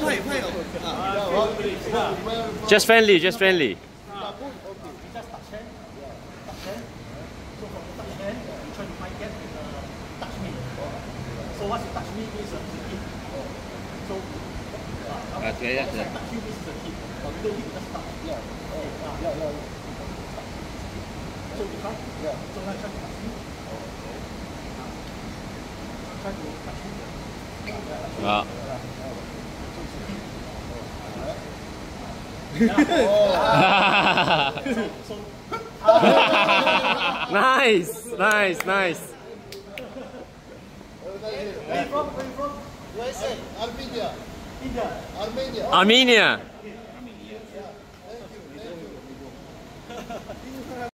Just friendly, just friendly. Just touch hand. Touch hand. So from the touch hand, you try to find gap and touch me. So once you touch me means it's a hit. So Okay, yeah. touch you means it's a hit. But we don't hit, just touch. Yeah. So you try? Yeah. So now try to touch me. Try to touch me. Nice, nice, nice. Where are you from? USA. Armenia. India. Armenia. Armenia.